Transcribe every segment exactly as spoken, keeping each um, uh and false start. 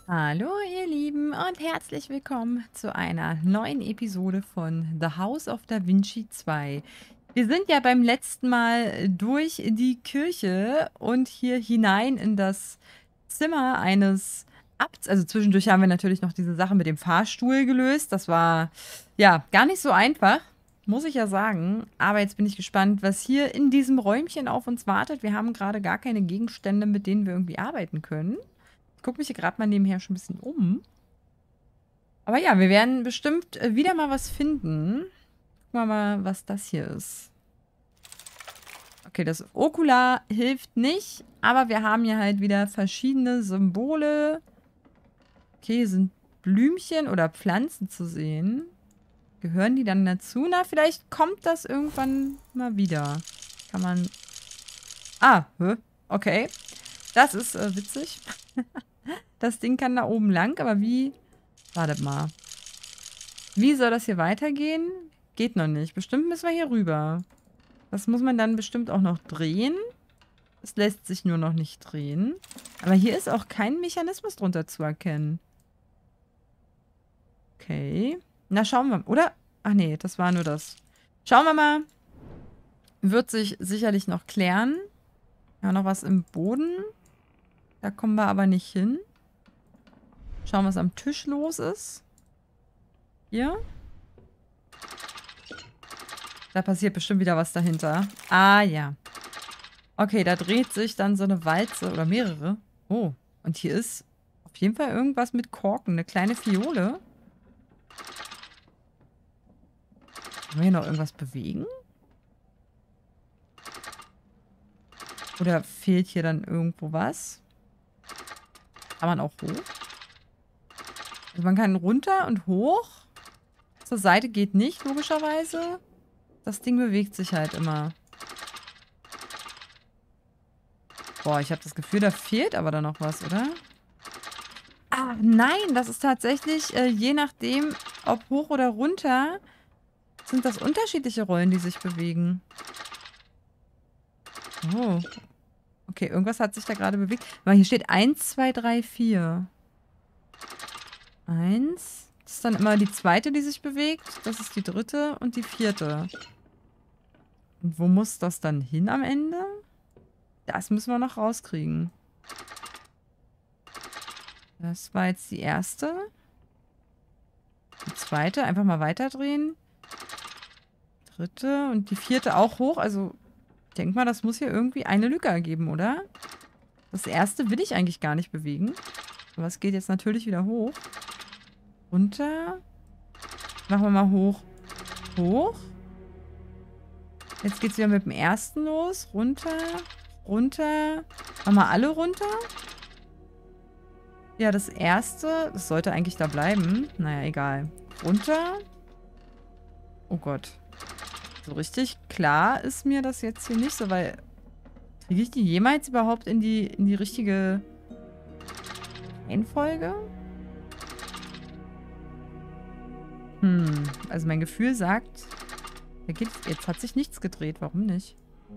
Hallo ihr Lieben und herzlich willkommen zu einer neuen Episode von The House of Da Vinci zwei. Wir sind ja beim letzten Mal durch die Kirche und hier hinein in das Zimmer eines Abts. Also zwischendurch haben wir natürlich noch diese Sache mit dem Fahrstuhl gelöst. Das war ja gar nicht so einfach, muss ich ja sagen. Aber jetzt bin ich gespannt, was hier in diesem Räumchen auf uns wartet. Wir haben gerade gar keine Gegenstände, mit denen wir irgendwie arbeiten können. Ich gucke mich hier gerade mal nebenher schon ein bisschen um. Aber ja, wir werden bestimmt äh, wieder mal was finden. Gucken wir mal, was das hier ist. Okay, das Okular hilft nicht, aber wir haben hier halt wieder verschiedene Symbole. Okay, hier sind Blümchen oder Pflanzen zu sehen. Gehören die dann dazu? Na, vielleicht kommt das irgendwann mal wieder. Kann man... Ah, hä? Okay. Das ist äh, witzig. Das Ding kann da oben lang, aber wie... Wartet mal. Wie soll das hier weitergehen? Geht noch nicht. Bestimmt müssen wir hier rüber. Das muss man dann bestimmt auch noch drehen. Es lässt sich nur noch nicht drehen. Aber hier ist auch kein Mechanismus drunter zu erkennen. Okay. Na, schauen wir. Oder? Ach nee, das war nur das. Schauen wir mal. Wird sich sicherlich noch klären. Ja, noch was im Boden. Da kommen wir aber nicht hin. Schauen, was am Tisch los ist. Hier. Da passiert bestimmt wieder was dahinter. Ah, ja. Okay, da dreht sich dann so eine Walze oder mehrere. Oh, und hier ist auf jeden Fall irgendwas mit Korken. Eine kleine Fiole. Können wir hier noch irgendwas bewegen? Oder fehlt hier dann irgendwo was? Kann man auch hoch? Also man kann runter und hoch. Zur Seite geht nicht, logischerweise. Das Ding bewegt sich halt immer. Boah, ich habe das Gefühl, da fehlt aber dann noch was, oder? Ah, nein, das ist tatsächlich, äh, je nachdem, ob hoch oder runter, sind das unterschiedliche Rollen, die sich bewegen. Oh. Okay, irgendwas hat sich da gerade bewegt. Aber hier steht eins, zwei, drei, vier. eins. Das ist dann immer die zweite, die sich bewegt. Das ist die dritte und die vierte. Und wo muss das dann hin am Ende? Das müssen wir noch rauskriegen. Das war jetzt die erste. Die zweite, einfach mal weiterdrehen. Dritte und die vierte auch hoch. Also, ich denke mal, das muss hier irgendwie eine Lücke ergeben, oder? Das erste will ich eigentlich gar nicht bewegen. Aber es geht jetzt natürlich wieder hoch. Runter. Machen wir mal hoch. Hoch. Jetzt geht es wieder mit dem ersten los. Runter. Runter. Machen wir alle runter. Ja, das erste. Das sollte eigentlich da bleiben. Naja, egal. Runter. Oh Gott. So richtig klar ist mir das jetzt hier nicht so, weil... Kriege ich die jemals überhaupt in die, in die richtige Reihenfolge? Hm, also mein Gefühl sagt, da geht's, jetzt hat sich nichts gedreht. Warum nicht?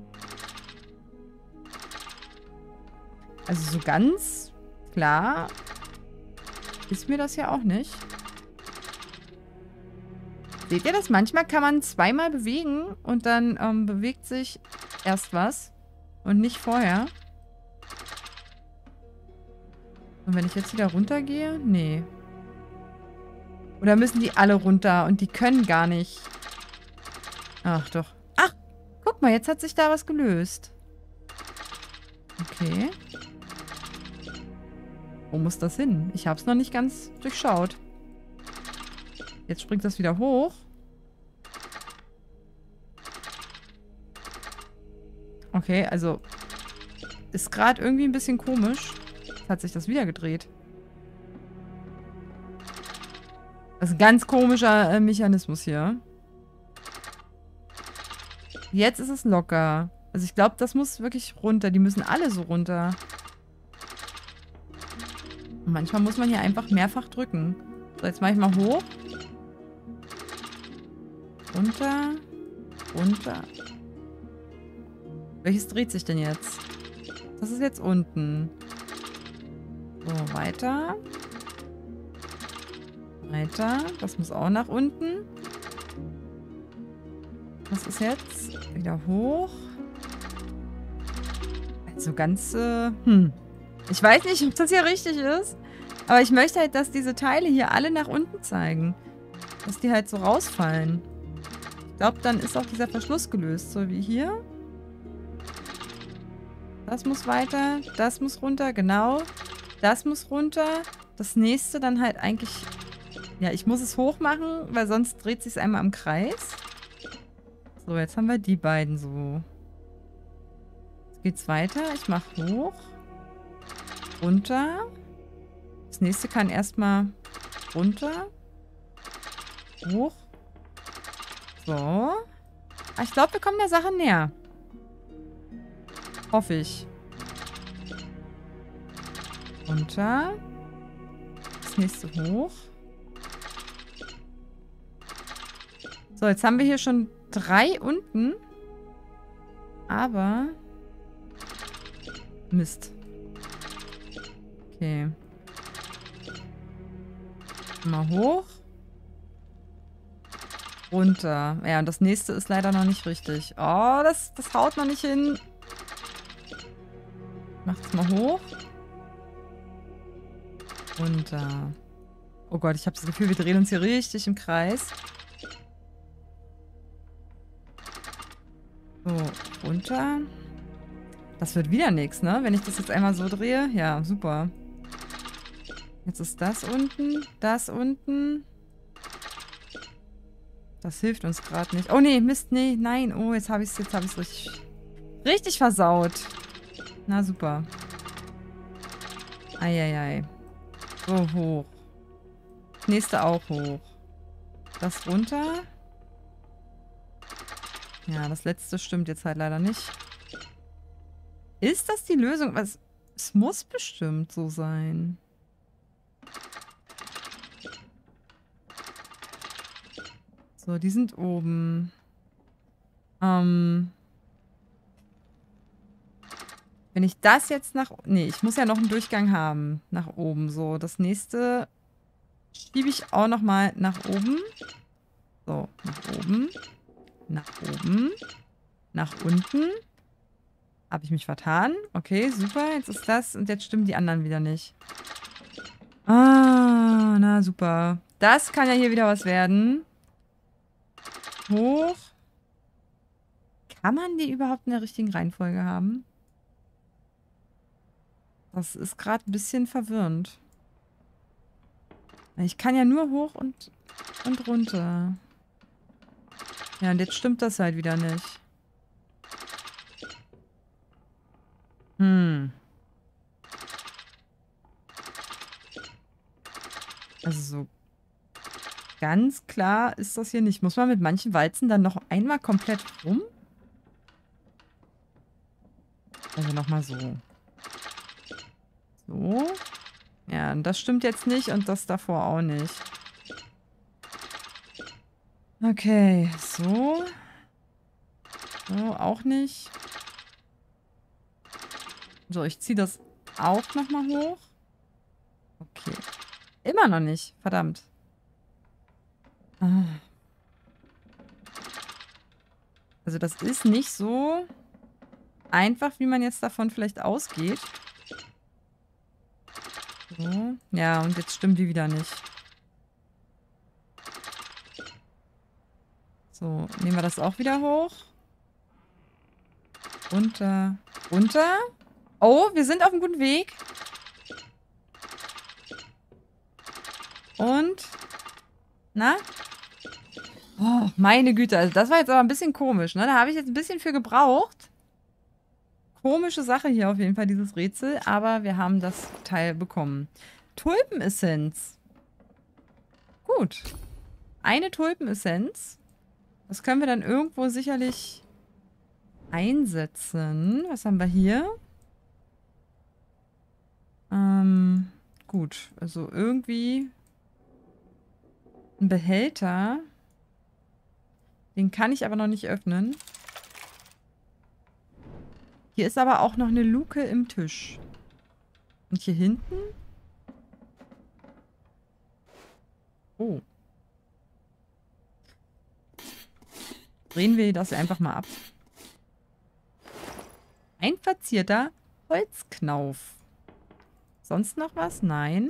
Also so ganz klar ist mir das ja auch nicht. Seht ihr das? Manchmal kann man zweimal bewegen und dann ähm, bewegt sich erst was und nicht vorher. Und wenn ich jetzt wieder runtergehe? Nee. Oder müssen die alle runter und die können gar nicht? Ach doch. Ach, guck mal, jetzt hat sich da was gelöst. Okay. Wo muss das hin? Ich habe es noch nicht ganz durchschaut. Jetzt springt das wieder hoch. Okay, also ist gerade irgendwie ein bisschen komisch. Jetzt hat sich das wieder gedreht. Das ist ein ganz komischer äh, Mechanismus hier. Jetzt ist es locker. Also ich glaube, das muss wirklich runter. Die müssen alle so runter. Und manchmal muss man hier einfach mehrfach drücken. So, jetzt mache ich mal hoch. Runter. Runter. Welches dreht sich denn jetzt? Das ist jetzt unten. So, weiter. Weiter. Das muss auch nach unten. Was ist jetzt? Wieder hoch. Also ganz, äh, hm. Ich weiß nicht, ob das hier richtig ist. Aber ich möchte halt, dass diese Teile hier alle nach unten zeigen. Dass die halt so rausfallen. Ich glaube, dann ist auch dieser Verschluss gelöst. So wie hier. Das muss weiter. Das muss runter. Genau. Das muss runter. Das nächste dann halt eigentlich... Ja, ich muss es hoch machen, weil sonst dreht sich es einmal im Kreis. So, jetzt haben wir die beiden so. Jetzt geht's weiter. Ich mache hoch. Runter. Das nächste kann erstmal runter. Hoch. So. Ah, ich glaube, wir kommen der Sache näher. Hoffe ich. Runter. Das nächste hoch. So, jetzt haben wir hier schon drei unten. Aber... Mist. Okay. Mal hoch. Runter. Ja, und das nächste ist leider noch nicht richtig. Oh, das, das haut noch nicht hin. Macht's mal hoch. Runter. Oh Gott, ich habe das Gefühl, wir drehen uns hier richtig im Kreis. So, runter. Das wird wieder nichts, ne? Wenn ich das jetzt einmal so drehe. Ja, super. Jetzt ist das unten, das unten. Das hilft uns gerade nicht. Oh nee, Mist, nee, nein. Oh, jetzt habe ich es jetzt habe ich es richtig, richtig versaut. Na super. Eieiei. So, hoch. Das nächste auch hoch. Das runter. Ja, das letzte stimmt jetzt halt leider nicht. Ist das die Lösung? Was? Es muss bestimmt so sein. So, die sind oben. Ähm. Wenn ich das jetzt nach... Nee, ich muss ja noch einen Durchgang haben. Nach oben. So, das nächste schiebe ich auch nochmal nach oben. So, nach oben. Nach oben. Nach unten. Habe ich mich vertan? Okay, super. Jetzt ist das und jetzt stimmen die anderen wieder nicht. Ah, na super. Das kann ja hier wieder was werden. Hoch. Kann man die überhaupt in der richtigen Reihenfolge haben? Das ist gerade ein bisschen verwirrend. Ich kann ja nur hoch und, und runter. Ja, und jetzt stimmt das halt wieder nicht. Hm. Also so ganz klar ist das hier nicht. Muss man mit manchen Walzen dann noch einmal komplett rum? Also nochmal so. So. Ja, und das stimmt jetzt nicht und das davor auch nicht. Okay, so. So, auch nicht. So, ich ziehe das auch nochmal hoch. Okay. Immer noch nicht. Verdammt. Ah. Also das ist nicht so einfach, wie man jetzt davon vielleicht ausgeht. So. Ja, und jetzt stimmen die wieder nicht. So, nehmen wir das auch wieder hoch. Runter. Runter. Oh, wir sind auf einem guten Weg. Und? Na? Oh, meine Güte. Also das war jetzt aber ein bisschen komisch, ne? Da habe ich jetzt ein bisschen für gebraucht. Komische Sache hier auf jeden Fall, dieses Rätsel. Aber wir haben das Teil bekommen. Tulpenessenz. Gut. Eine Tulpenessenz. Das können wir dann irgendwo sicherlich einsetzen. Was haben wir hier? Ähm, gut. Also irgendwie ein Behälter. Den kann ich aber noch nicht öffnen. Hier ist aber auch noch eine Luke im Tisch. Und hier hinten? Oh. Drehen wir das einfach mal ab. Ein verzierter Holzknauf. Sonst noch was? Nein.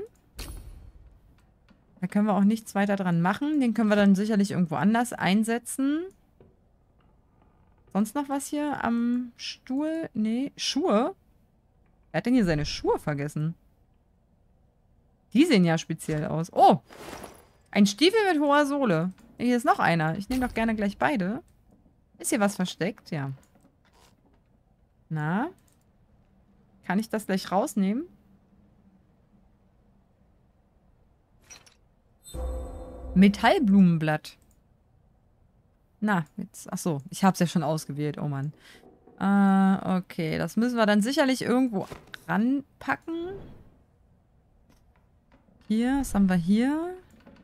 Da können wir auch nichts weiter dran machen. Den können wir dann sicherlich irgendwo anders einsetzen. Sonst noch was hier am Stuhl? Nee. Schuhe? Wer hat denn hier seine Schuhe vergessen? Die sehen ja speziell aus. Oh! Ein Stiefel mit hoher Sohle. Hier ist noch einer. Ich nehme doch gerne gleich beide. Ist hier was versteckt? Ja. Na? Kann ich das gleich rausnehmen? Metallblumenblatt. Na, jetzt. Achso, ich habe es ja schon ausgewählt. Oh Mann. Äh, okay. Das müssen wir dann sicherlich irgendwo ranpacken. Hier, was haben wir hier?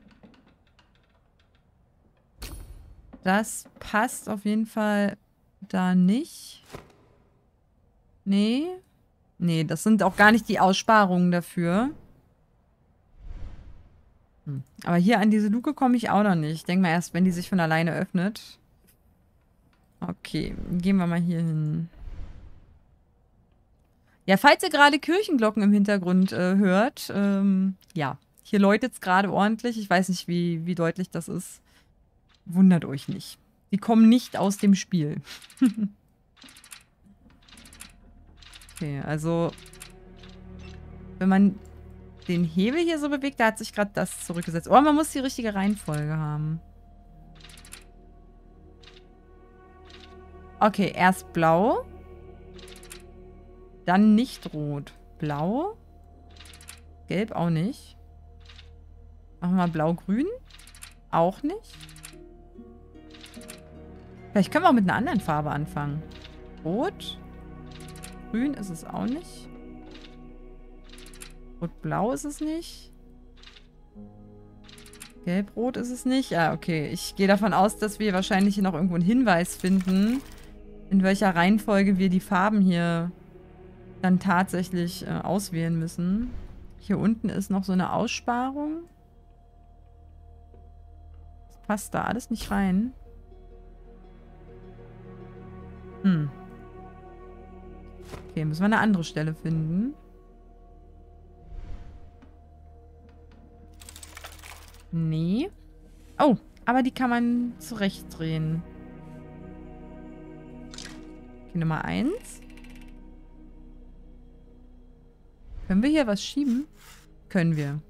Das passt auf jeden Fall da nicht. Nee. Nee, das sind auch gar nicht die Aussparungen dafür. Hm. Aber hier an diese Luke komme ich auch noch nicht. Ich denke mal erst, wenn die sich von alleine öffnet. Okay, gehen wir mal hier hin. Ja, falls ihr gerade Kirchenglocken im Hintergrund äh, hört, ähm, ja, hier läutet es gerade ordentlich. Ich weiß nicht, wie, wie deutlich das ist. Wundert euch nicht. Die kommen nicht aus dem Spiel. Okay, also wenn man den Hebel hier so bewegt, da hat sich gerade das zurückgesetzt. Oh, man muss die richtige Reihenfolge haben. Okay, erst blau. Dann nicht rot. Blau. Gelb auch nicht. Machen wir mal blau-grün. Auch nicht. Vielleicht können wir auch mit einer anderen Farbe anfangen. Rot. Grün ist es auch nicht. Rot-blau ist es nicht. Gelb-rot ist es nicht. Ja, okay. Ich gehe davon aus, dass wir wahrscheinlich hier noch irgendwo einen Hinweis finden, in welcher Reihenfolge wir die Farben hier dann tatsächlich äh, auswählen müssen. Hier unten ist noch so eine Aussparung. Das passt da alles nicht rein. Hm. Okay, müssen wir eine andere Stelle finden. Nee. Oh, aber die kann man zurechtdrehen. Okay, Nummer eins. Können wir hier was schieben? Können wir.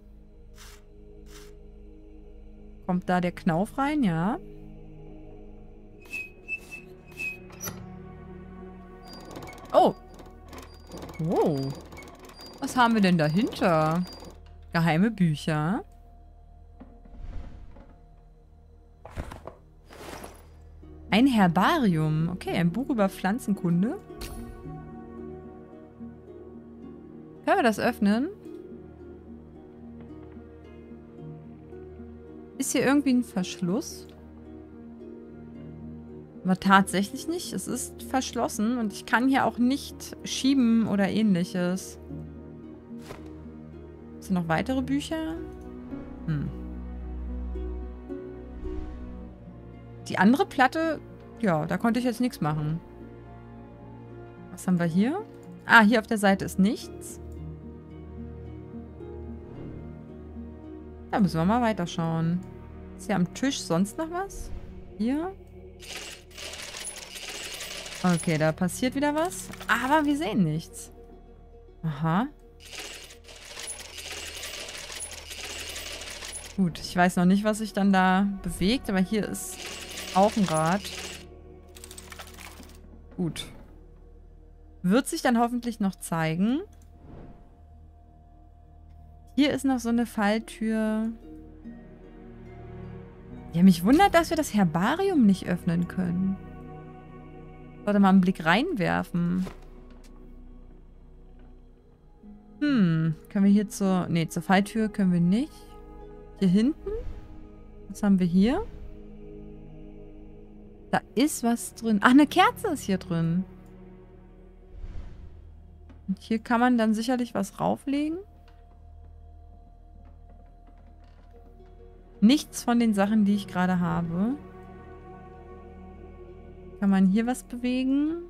Kommt da der Knauf rein? Ja. Oh. Wow. Was haben wir denn dahinter? Geheime Bücher. Ein Herbarium. Okay, ein Buch über Pflanzenkunde. Können wir das öffnen? Ist hier irgendwie ein Verschluss? Aber tatsächlich nicht. Es ist verschlossen und ich kann hier auch nicht schieben oder ähnliches. Sind noch weitere Bücher? Hm. Die andere Platte, ja, da konnte ich jetzt nichts machen. Was haben wir hier? Ah, hier auf der Seite ist nichts. Da müssen wir mal weiterschauen. Ist hier am Tisch sonst noch was? Hier? Okay, da passiert wieder was. Aber wir sehen nichts. Aha. Gut, ich weiß noch nicht, was sich dann da bewegt, aber hier ist auch ein Rad. Gut. Wird sich dann hoffentlich noch zeigen. Hier ist noch so eine Falltür. Ja, mich wundert, dass wir das Herbarium nicht öffnen können. Sollte mal einen Blick reinwerfen. Hm, können wir hier zur... Nee, zur Falltür können wir nicht. Hier hinten? Was haben wir hier? Da ist was drin. Ach, eine Kerze ist hier drin. Und hier kann man dann sicherlich was rauflegen. nichts von den Sachen, die ich gerade habe. Kann man hier was bewegen?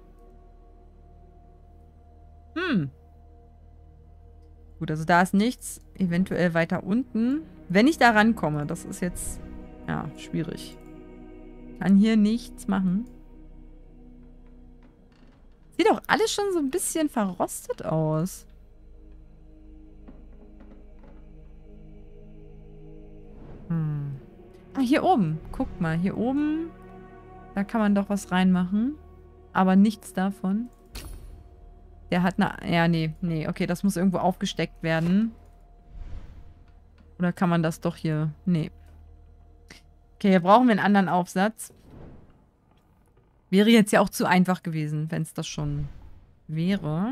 Hm. Gut, also da ist nichts. Eventuell weiter unten. Wenn ich da rankomme, das ist jetzt, ja, schwierig. Kann hier nichts machen. Sieht doch alles schon so ein bisschen verrostet aus. Hm. Ah, hier oben. Guckt mal, hier oben. Da kann man doch was reinmachen. Aber nichts davon. Der hat eine... Ja, nee, nee. Okay, das muss irgendwo aufgesteckt werden. Oder kann man das doch hier... Nee. Okay, hier brauchen wir einen anderen Aufsatz. Wäre jetzt ja auch zu einfach gewesen, wenn es das schon wäre.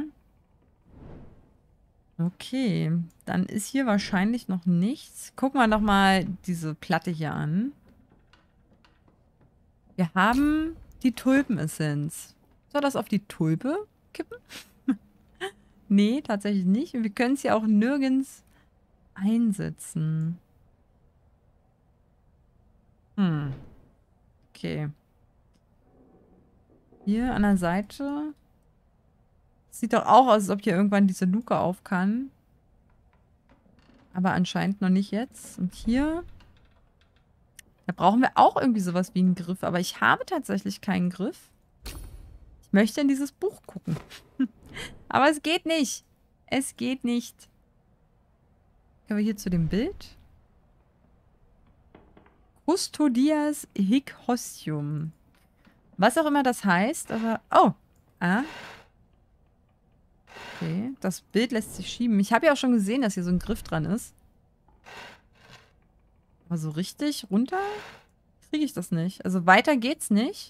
Okay, dann ist hier wahrscheinlich noch nichts. Gucken wir noch mal diese Platte hier an. Wir haben die Tulpenessenz. Soll das auf die Tulpe kippen? Nee, tatsächlich nicht. Und wir können es ja auch nirgends einsetzen. Hm. Okay. Hier an der Seite. Sieht doch auch aus, als ob hier irgendwann diese Luke auf kann. Aber anscheinend noch nicht jetzt. Und hier... Da brauchen wir auch irgendwie sowas wie einen Griff. Aber ich habe tatsächlich keinen Griff. Ich möchte in dieses Buch gucken. Aber es geht nicht. Es geht nicht. Können wir hier zu dem Bild? Custodias hic hostium. Was auch immer das heißt, aber... Oh! Ah. Okay, das Bild lässt sich schieben. Ich habe ja auch schon gesehen, dass hier so ein Griff dran ist. Aber so richtig runter kriege ich das nicht. Also weiter geht's nicht.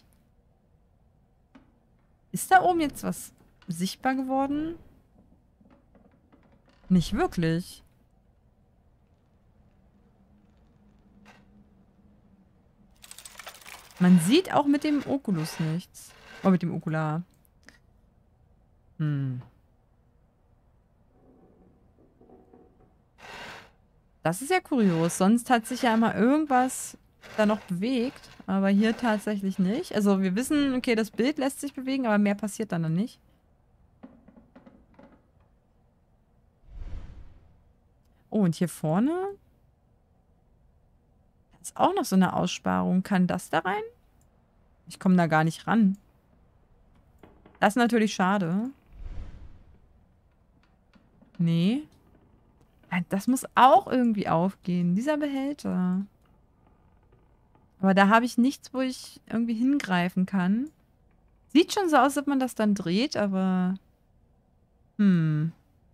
Ist da oben jetzt was sichtbar geworden? Nicht wirklich. Man sieht auch mit dem Oculus nichts. Oh, mit dem Okular. Hm. Das ist ja kurios. Sonst hat sich ja immer irgendwas da noch bewegt. Aber hier tatsächlich nicht. Also wir wissen, okay, das Bild lässt sich bewegen, aber mehr passiert dann, dann nicht. Oh, und hier vorne ist auch noch so eine Aussparung. Kann das da rein? Ich komme da gar nicht ran. Das ist natürlich schade. Nee. Das muss auch irgendwie aufgehen. Dieser Behälter. Aber da habe ich nichts, wo ich irgendwie hingreifen kann. Sieht schon so aus, als ob man das dann dreht, aber... Hm.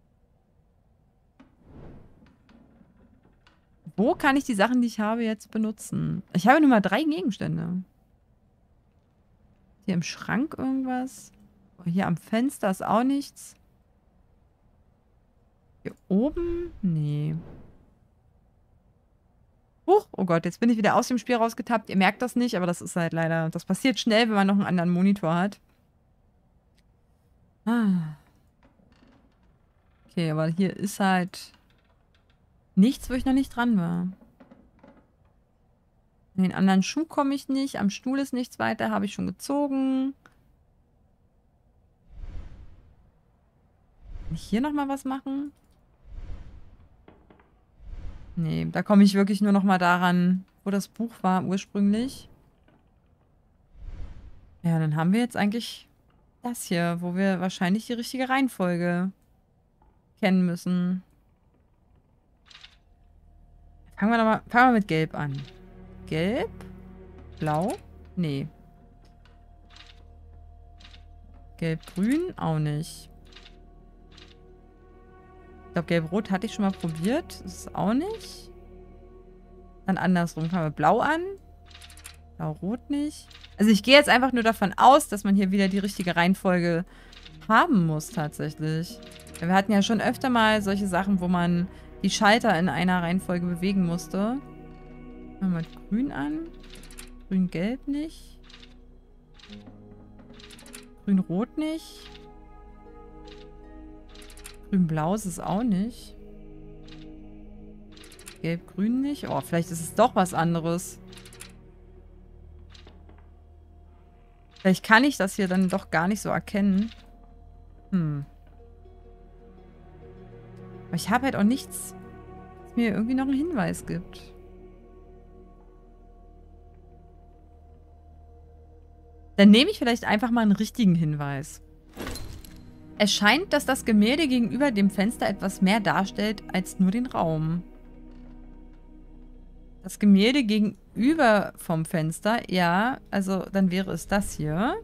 Wo kann ich die Sachen, die ich habe, jetzt benutzen? Ich habe nur mal drei Gegenstände. Hier im Schrank irgendwas. Oh, hier am Fenster ist auch nichts. Hier oben? Nee. Huch, oh Gott, jetzt bin ich wieder aus dem Spiel rausgetappt. Ihr merkt das nicht, aber das ist halt leider... Das passiert schnell, wenn man noch einen anderen Monitor hat. Ah. Okay, aber hier ist halt nichts, wo ich noch nicht dran war. In den anderen Schuh komme ich nicht. Am Stuhl ist nichts weiter. Habe ich schon gezogen. Kann ich hier nochmal was machen? Nee, da komme ich wirklich nur nochmal daran, wo das Buch war ursprünglich. Ja, dann haben wir jetzt eigentlich das hier, wo wir wahrscheinlich die richtige Reihenfolge kennen müssen. Fangen wir, doch mal, fangen wir mit Gelb an. Gelb? Blau? Nee. Gelb-Grün? Auch nicht. Ich glaube, Gelb-Rot hatte ich schon mal probiert. Das ist auch nicht. Dann andersrum. Fangen wir Blau an. Blau-Rot nicht. Also ich gehe jetzt einfach nur davon aus, dass man hier wieder die richtige Reihenfolge haben muss, tatsächlich. Ja, wir hatten ja schon öfter mal solche Sachen, wo man die Schalter in einer Reihenfolge bewegen musste. Fangen wir mit Grün an. Grün-Gelb nicht. Grün-Rot nicht. Grün-Blau ist es auch nicht. Gelb-Grün nicht. Oh, vielleicht ist es doch was anderes. Vielleicht kann ich das hier dann doch gar nicht so erkennen. Hm. Aber ich habe halt auch nichts, was mir irgendwie noch einen Hinweis gibt. Dann nehme ich vielleicht einfach mal einen richtigen Hinweis. Es scheint, dass das Gemälde gegenüber dem Fenster etwas mehr darstellt als nur den Raum. Das Gemälde gegenüber vom Fenster, ja, also dann wäre es das hier.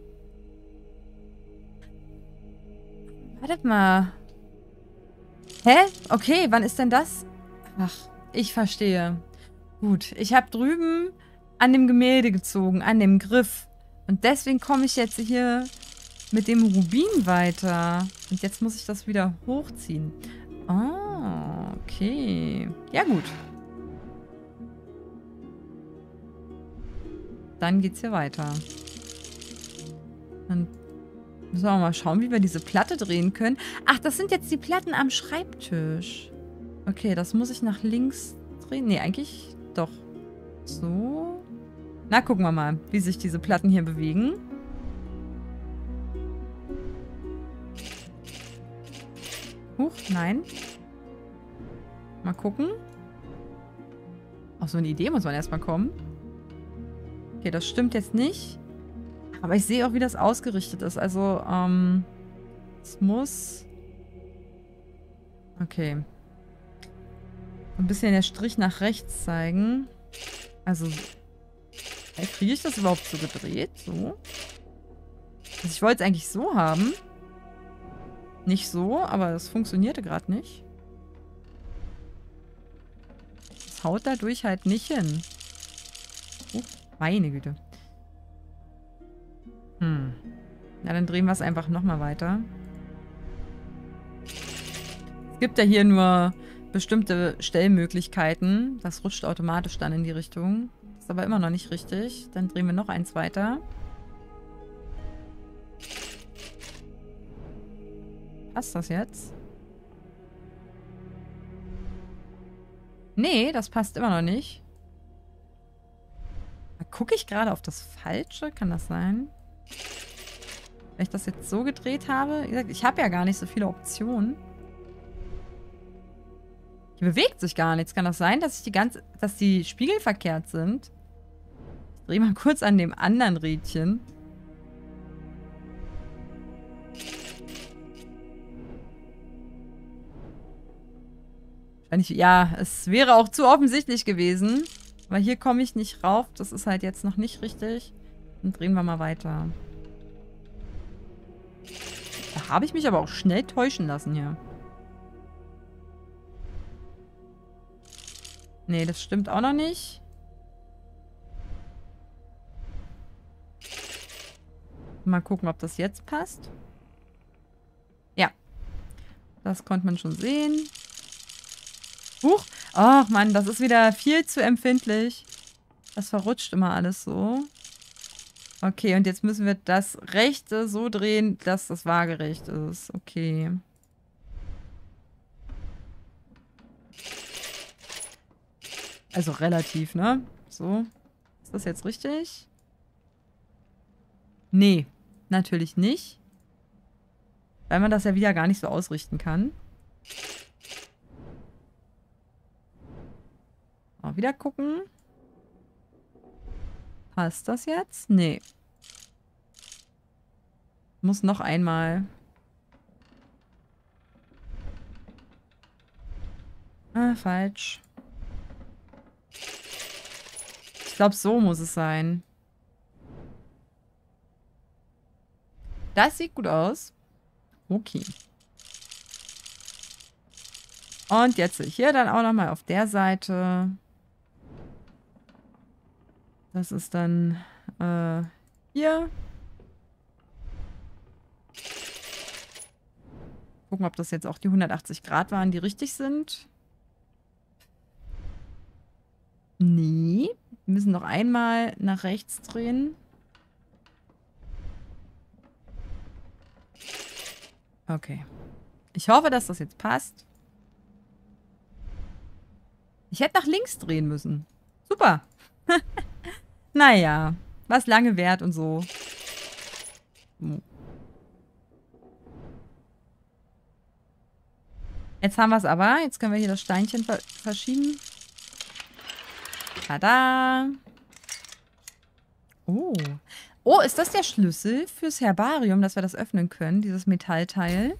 Wartet mal. Hä? Okay, wann ist denn das? Ach, ich verstehe. Gut, ich habe drüben an dem Gemälde gezogen, an dem Griff. Und deswegen komme ich jetzt hier mit dem Rubin weiter. Und jetzt muss ich das wieder hochziehen. Ah, okay. Ja, gut. Dann geht's hier weiter. Dann müssen wir mal schauen, wie wir diese Platte drehen können. Ach, das sind jetzt die Platten am Schreibtisch. Okay, das muss ich nach links drehen. Nee, eigentlich doch. So. Na, gucken wir mal, wie sich diese Platten hier bewegen. Huch, nein. Mal gucken. Auf so eine Idee muss man erstmal kommen. Okay, das stimmt jetzt nicht. Aber ich sehe auch, wie das ausgerichtet ist. Also, ähm... es muss... Okay. Ein bisschen der Strich nach rechts zeigen. Also... Hey, kriege ich das überhaupt so gedreht? So? Also ich wollte es eigentlich so haben. Nicht so, aber das funktionierte gerade nicht. Das haut dadurch halt nicht hin. Oh, meine Güte. Hm. Ja, dann drehen wir es einfach nochmal weiter. Es gibt ja hier nur bestimmte Stellmöglichkeiten. Das rutscht automatisch dann in die Richtung. Ist aber immer noch nicht richtig. Dann drehen wir noch eins weiter. Passt das jetzt? Nee, das passt immer noch nicht. Gucke ich gerade auf das Falsche? Kann das sein? Wenn ich das jetzt so gedreht habe? Wie gesagt, ich habe ja gar nicht so viele Optionen. Hier bewegt sich gar nichts. Kann das sein, dass ich die ganze, dass die Spiegel verkehrt sind? Ich drehe mal kurz an dem anderen Rädchen. Ja, es wäre auch zu offensichtlich gewesen. Aber hier komme ich nicht rauf. Das ist halt jetzt noch nicht richtig. Dann drehen wir mal weiter. Da habe ich mich aber auch schnell täuschen lassen hier. Nee, das stimmt auch noch nicht. Mal gucken, ob das jetzt passt. Ja. Das konnte man schon sehen. Huch. Oh Mann, das ist wieder viel zu empfindlich. Das verrutscht immer alles so. Okay, und jetzt müssen wir das Rechte so drehen, dass das waagerecht ist. Okay. Also relativ, ne? So. Ist das jetzt richtig? Nee, natürlich nicht. Weil man das ja wieder gar nicht so ausrichten kann. Auch wieder gucken. Passt das jetzt? Nee. Muss noch einmal. Ah, falsch. Ich glaube, so muss es sein. Das sieht gut aus. Okay. Und jetzt hier dann auch nochmal auf der Seite. Das ist dann äh, hier. Gucken, ob das jetzt auch die hundertachtzig Grad waren, die richtig sind. Nee. Wir müssen noch einmal nach rechts drehen. Okay. Ich hoffe, dass das jetzt passt. Ich hätte nach links drehen müssen. Super. Naja, was lange währt und so. Jetzt haben wir es aber. Jetzt können wir hier das Steinchen ver verschieben. Tada. Oh. Oh, ist das der Schlüssel fürs Herbarium, dass wir das öffnen können, dieses Metallteil?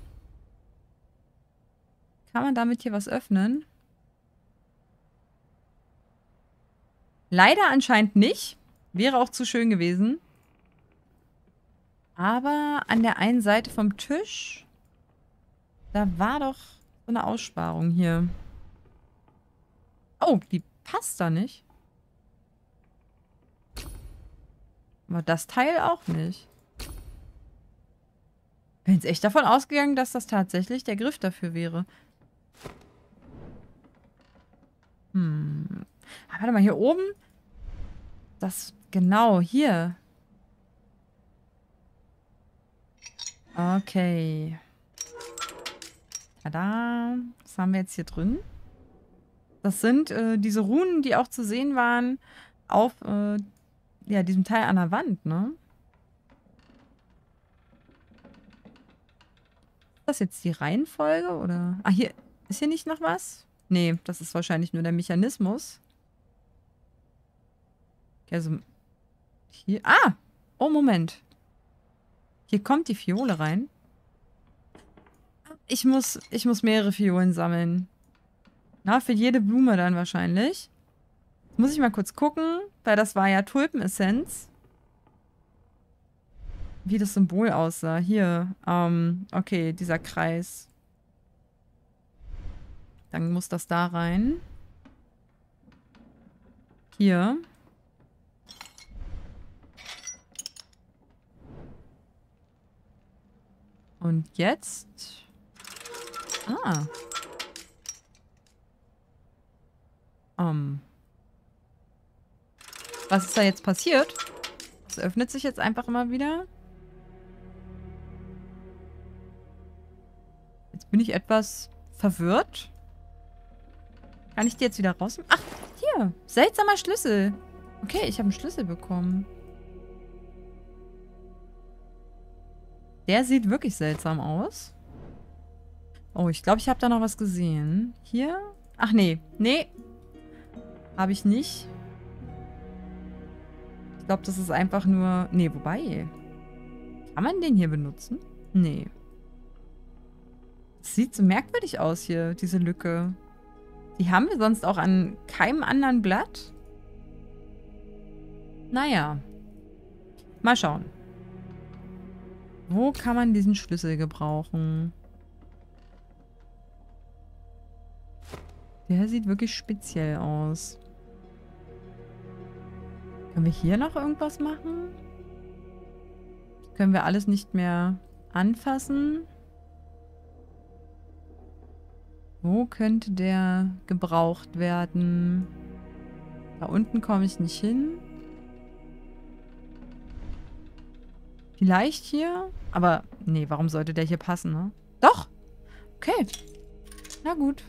Kann man damit hier was öffnen? Leider anscheinend nicht. Wäre auch zu schön gewesen. Aber an der einen Seite vom Tisch, da war doch so eine Aussparung hier. Oh, die passt da nicht. Aber das Teil auch nicht. Bin jetzt echt davon ausgegangen, dass das tatsächlich der Griff dafür wäre. Hm. Ah, warte mal, hier oben. Das, genau, hier. Okay. Tada. Was haben wir jetzt hier drin? Das sind äh, diese Runen, die auch zu sehen waren auf äh, ja, diesem Teil an der Wand, ne? Ist das jetzt die Reihenfolge, oder? Ah, hier, ist hier nicht noch was? Nee, das ist wahrscheinlich nur der Mechanismus. Okay, also, hier, ah! Oh, Moment. Hier kommt die Fiole rein. Ich muss, ich muss mehrere Fiolen sammeln. Na, für jede Blume dann wahrscheinlich. Jetzt muss ich mal kurz gucken, weil das war ja Tulpenessenz. Wie das Symbol aussah. Hier, ähm, okay, dieser Kreis. Dann muss das da rein. Hier. Und jetzt... Ah. Um. Was ist da jetzt passiert? Es öffnet sich jetzt einfach immer wieder. Jetzt bin ich etwas verwirrt. Kann ich die jetzt wieder raus... Ach, hier. Seltsamer Schlüssel. Okay, ich habe einen Schlüssel bekommen. Der sieht wirklich seltsam aus. Oh, ich glaube, ich habe da noch was gesehen. Hier? Ach, nee. Nee. Habe ich nicht. Ich glaube, das ist einfach nur... Nee, wobei. Kann man den hier benutzen? Nee. Das sieht so merkwürdig aus hier, diese Lücke. Die haben wir sonst auch an keinem anderen Blatt. Naja. Mal schauen. Wo kann man diesen Schlüssel gebrauchen? Der sieht wirklich speziell aus. Können wir hier noch irgendwas machen? Das können wir alles nicht mehr anfassen. Wo könnte der gebraucht werden? Da unten komme ich nicht hin. Vielleicht hier? Aber, nee, warum sollte der hier passen, ne? Doch! Okay. Na gut.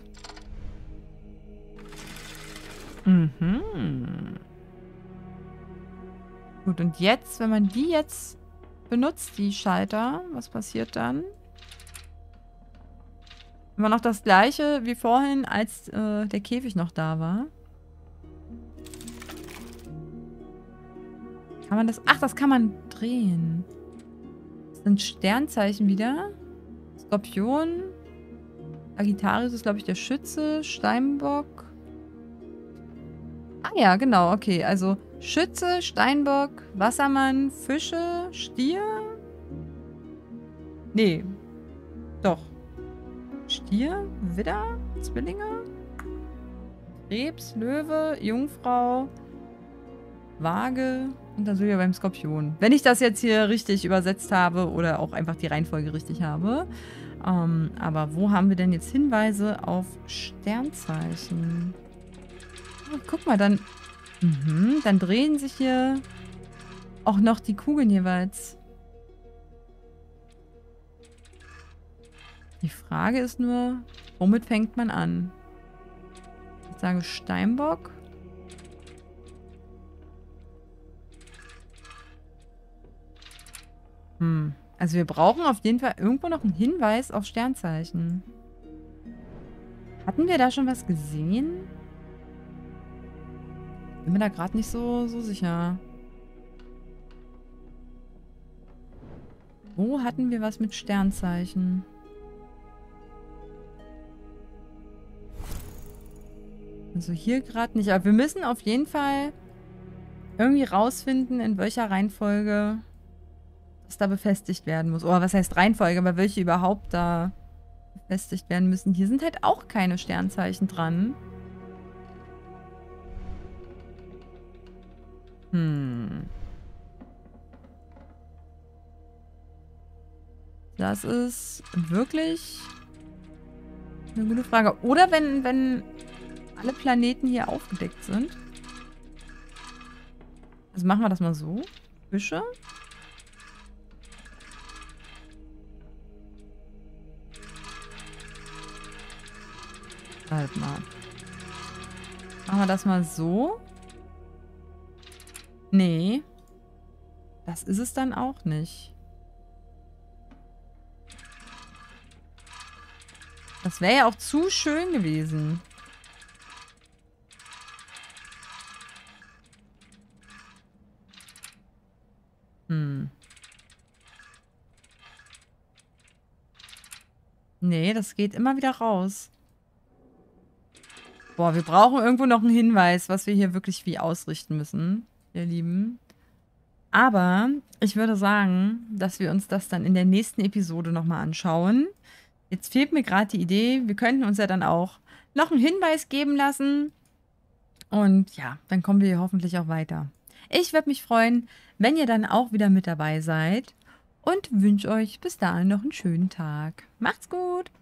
Mhm. Gut, und jetzt, wenn man die jetzt benutzt, die Schalter, was passiert dann? Immer noch das gleiche wie vorhin, als äh, der Käfig noch da war. Kann man das... Ach, das kann man drehen. Das sind Sternzeichen wieder. Skorpion. Sagittarius ist, glaube ich, der Schütze. Steinbock. Ah ja, genau, okay. Also Schütze, Steinbock, Wassermann, Fische, Stier. Nee. Doch. Stier, Widder, Zwillinge, Krebs, Löwe, Jungfrau, Waage und dann sind wir beim Skorpion. Wenn ich das jetzt hier richtig übersetzt habe oder auch einfach die Reihenfolge richtig habe. Ähm, aber wo haben wir denn jetzt Hinweise auf Sternzeichen? Oh, guck mal, dann, mhm, dann drehen sich hier auch noch die Kugeln jeweils. Die Frage ist nur, womit fängt man an? Ich sage Steinbock. Hm. Also wir brauchen auf jeden Fall irgendwo noch einen Hinweis auf Sternzeichen. Hatten wir da schon was gesehen? Bin mir da gerade nicht so, so sicher. Wo hatten wir was mit Sternzeichen? Also hier gerade nicht. Aber wir müssen auf jeden Fall irgendwie rausfinden, in welcher Reihenfolge das da befestigt werden muss. Oder was heißt Reihenfolge? Aber welche überhaupt da befestigt werden müssen. Hier sind halt auch keine Sternzeichen dran. Hm. Das ist wirklich eine gute Frage. Oder wenn, wenn alle Planeten hier aufgedeckt sind. Also machen wir das mal so. Fische. Halt mal. Machen wir das mal so. Nee. Das ist es dann auch nicht. Das wäre ja auch zu schön gewesen. Hm. Nee, das geht immer wieder raus. Boah, wir brauchen irgendwo noch einen Hinweis, was wir hier wirklich wie ausrichten müssen, ihr Lieben. Aber ich würde sagen, dass wir uns das dann in der nächsten Episode nochmal anschauen. Jetzt fehlt mir gerade die Idee, wir könnten uns ja dann auch noch einen Hinweis geben lassen. Und ja, dann kommen wir hier hoffentlich auch weiter. Ich würde mich freuen, wenn ihr dann auch wieder mit dabei seid. Und wünsche euch bis dahin noch einen schönen Tag. Macht's gut!